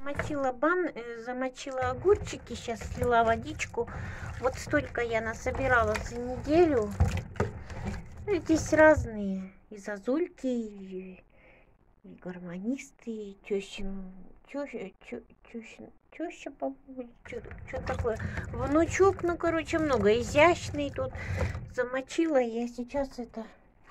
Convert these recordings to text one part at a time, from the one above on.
Замочила огурчики, сейчас слила водичку. Вот столько я насобирала за неделю. Здесь разные. И зазульки, и гармонисты, и теща, по-моему, что такое. Внучок, ну, короче, много. Изящный тут. Замочила. Я сейчас это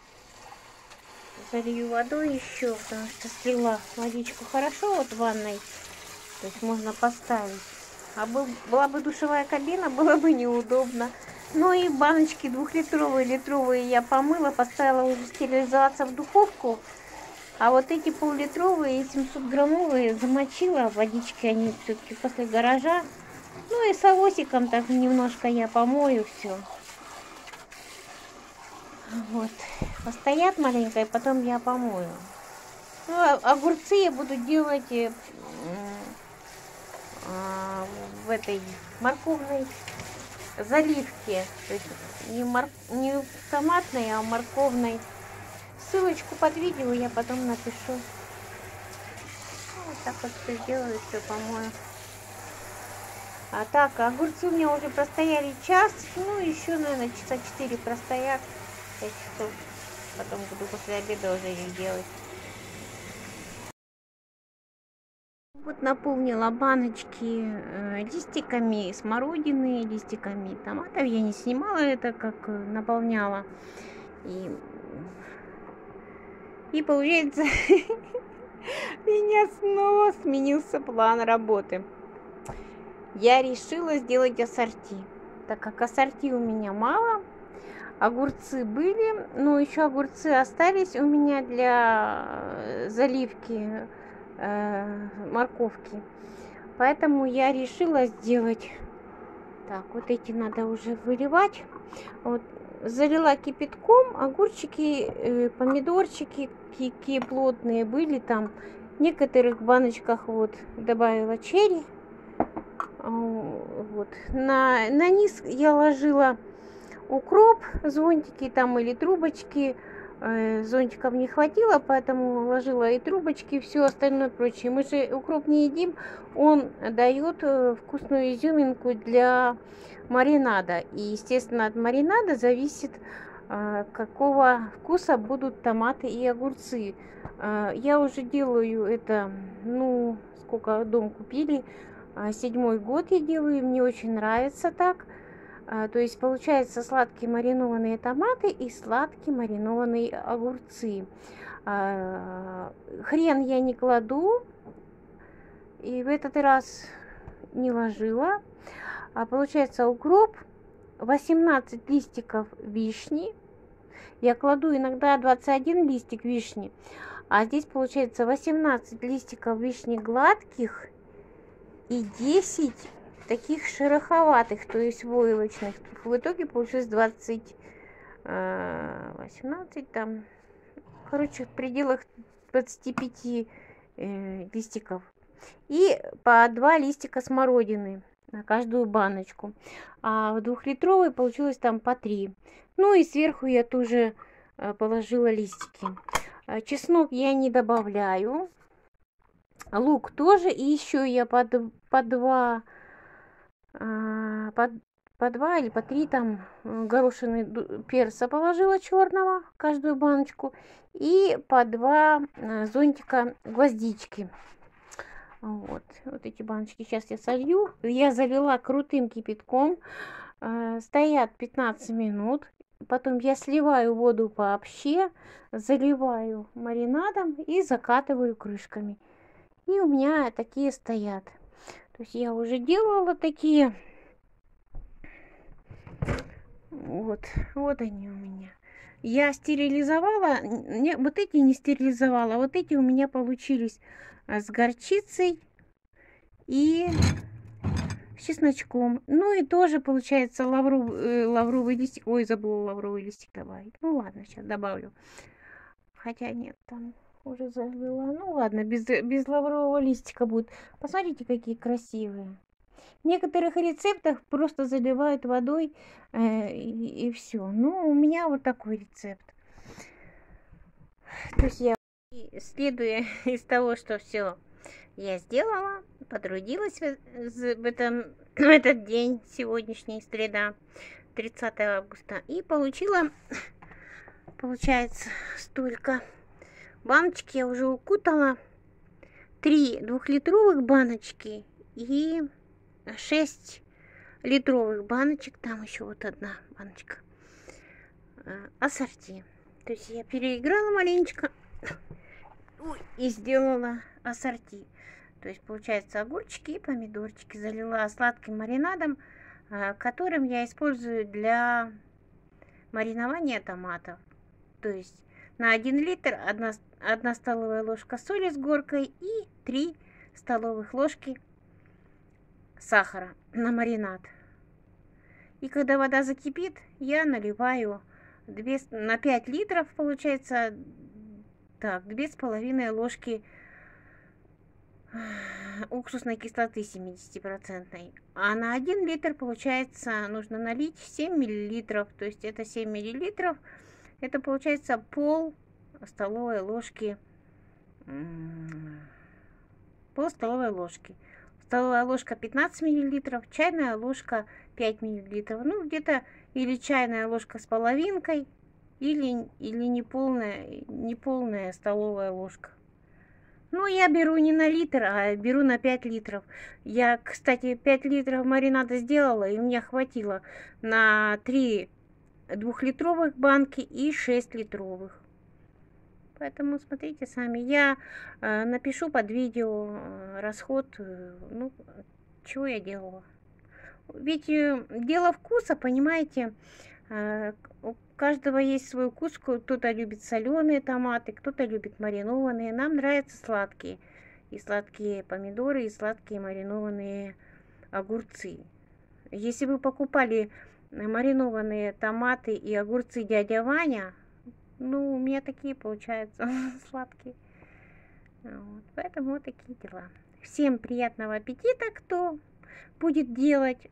залью водой еще, потому что слила водичку хорошо вот в ванной. То есть можно поставить. А была бы душевая кабина, было бы неудобно. Ну и баночки 2-литровые, литровые я помыла, поставила уже стерилизоваться в духовку. А вот эти пол-литровые и 700-граммовые замочила. Водички они все-таки после гаража. Ну и с авосиком так немножко я помою все. Вот. Постоят маленько, и потом я помою. Ну, огурцы я буду делать в этой морковной заливке. То есть не томатной, а морковной. Ссылочку под видео я потом напишу. Вот так вот все делаю, все помою. А так, огурцы у меня уже простояли час. Ну, еще, наверное, часа 4 простоят. 5 часов. Потом буду после обеда уже их делать. Вот наполнила баночки листиками смородины, листиками томатов. Я не снимала это, как наполняла. И получается, у меня снова сменился план работы. Я решила сделать ассорти. Так как ассорти у меня мало, огурцы были, но еще огурцы остались у меня для заливки морковки. Поэтому я решила сделать так. Вот эти надо уже выливать. Вот, залила кипятком. Огурчики, помидорчики какие плотные были там. В некоторых баночках вот добавила черри. Вот. На низ я ложила укроп, зонтики там или трубочки. Зонтиков не хватило, поэтому ложила и трубочки, и все остальное прочее. Мы же укроп не едим, он дает вкусную изюминку для маринада. И, естественно, от маринада зависит, какого вкуса будут томаты и огурцы. Я уже делаю это, ну, сколько дом купили, 7-й год я делаю, мне очень нравится так. То есть получается сладкие маринованные томаты и сладкие маринованные огурцы. Хрен я не кладу, и в этот раз не ложила. Получается укроп, 18 листиков вишни. Я кладу иногда 21 листик вишни, а здесь получается 18 листиков вишни гладких и 10 таких шероховатых, то есть войлочных. В итоге получилось 18 там, короче, в пределах 25 листиков. И по 2 листика смородины на каждую баночку. А в 2-литровой получилось там по 3. Ну и сверху я тоже положила листики. Чеснок я не добавляю. Лук тоже. И еще я по 2 или по 3 там горошины перца положила черного в каждую баночку. И по 2 зонтика гвоздички. Вот эти баночки сейчас я солью. Я залила крутым кипятком. Стоят 15 минут. Потом я сливаю воду вообще, заливаю маринадом и закатываю крышками. И у меня такие стоят. То есть я уже делала такие. Вот они у меня. Я стерилизовала. Вот эти не стерилизовала. Вот эти у меня получились с горчицей и с чесночком. Ну и тоже получается лавровый листик. Ой, забыла лавровый листик добавить. Ну ладно, сейчас добавлю. Хотя нет, там уже залила. Ну ладно, без лаврового листика будет. Посмотрите, какие красивые. В некоторых рецептах просто заливают водой и все. Ну, у меня вот такой рецепт. То есть я, следуя из того, что все я сделала, потрудилась в этот день, сегодняшний, среда, 30 августа, и получила, получается, столько. Баночки я уже укутала, 3 двухлитровых баночки и 6 литровых баночек, там еще вот одна баночка ассорти. То есть я переиграла маленечко и сделала ассорти. То есть получается огурчики и помидорчики. Залила сладким маринадом, которым я использую для маринования томатов. То есть на 1 литр 1 столовая ложка соли с горкой и 3 столовых ложки сахара на маринад. И когда вода закипит, я наливаю на 5 литров, получается, так, 2,5 ложки уксусной кислоты 70%. А на 1 литр, получается, нужно налить 7 миллилитров. То есть это 7 миллилитров, это получается пол столовой ложки. Пол столовой ложки. Столовая ложка 15 миллилитров, чайная ложка 5 миллилитров. Ну, где-то или чайная ложка с половинкой, или неполная столовая ложка. Ну, я беру не на литр, а беру на 5 литров. Я, кстати, 5 литров маринада сделала, и мне хватило на 3 двухлитровых банки и 6 литровых. Поэтому смотрите сами. Я напишу под видео расход, ну, чего я делала. Ведь дело вкуса, понимаете, у каждого есть свой вкус. Кто-то любит соленые томаты, кто-то любит маринованные. Нам нравятся сладкие. И сладкие помидоры, и сладкие маринованные огурцы. Если вы покупали маринованные томаты и огурцы дядя Ваня, ну, у меня такие получаются сладкие. Вот, поэтому вот такие дела. Всем приятного аппетита, кто будет делать.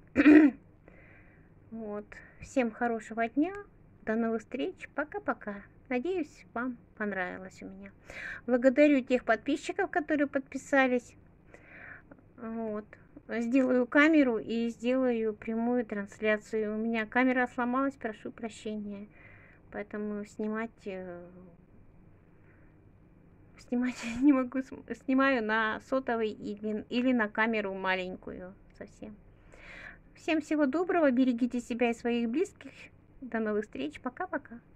Вот. Всем хорошего дня. До новых встреч. Пока-пока. Надеюсь, вам понравилось у меня. Благодарю тех подписчиков, которые подписались. Вот. Сделаю камеру и сделаю прямую трансляцию. У меня камера сломалась, прошу прощения. Поэтому снимать не могу. Снимаю на сотовый или на камеру маленькую совсем. Всем всего доброго. Берегите себя и своих близких. До новых встреч. Пока-пока.